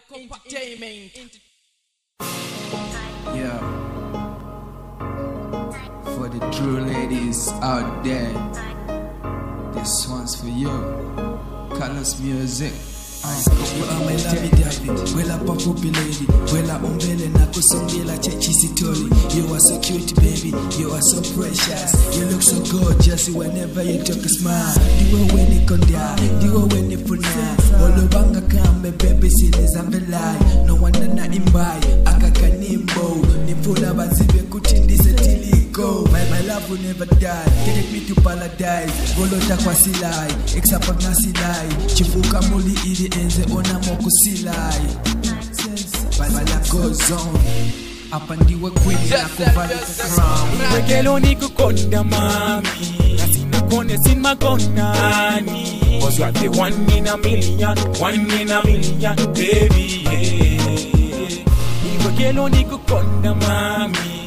Entertainment. Yeah. For the true ladies out there, this one's for you. Carlos Music. You are my lovey David, well up a puppy lady, well up umbele na kusongela chechisitoli. You are so cute baby, you are so precious. You look so gorgeous whenever you talk a smile. You are when you kondia, you are when you puna. Olobanga kambe baby sini zambelai. No wonder na imbai, akakanimbo. Nipuna bazibe kutindise tiliko. My love will never die, take me to paradise. Golota kwa silai, except na silai. Chifuka muli ili enze ona moko silai. Bala goes on. Hapa ndiwe kweli na kuvala crown. Wekelo niko konda mami, nasina kone sin makonani. Cause you are the one in a million, baby. Wekelo niko konda mami.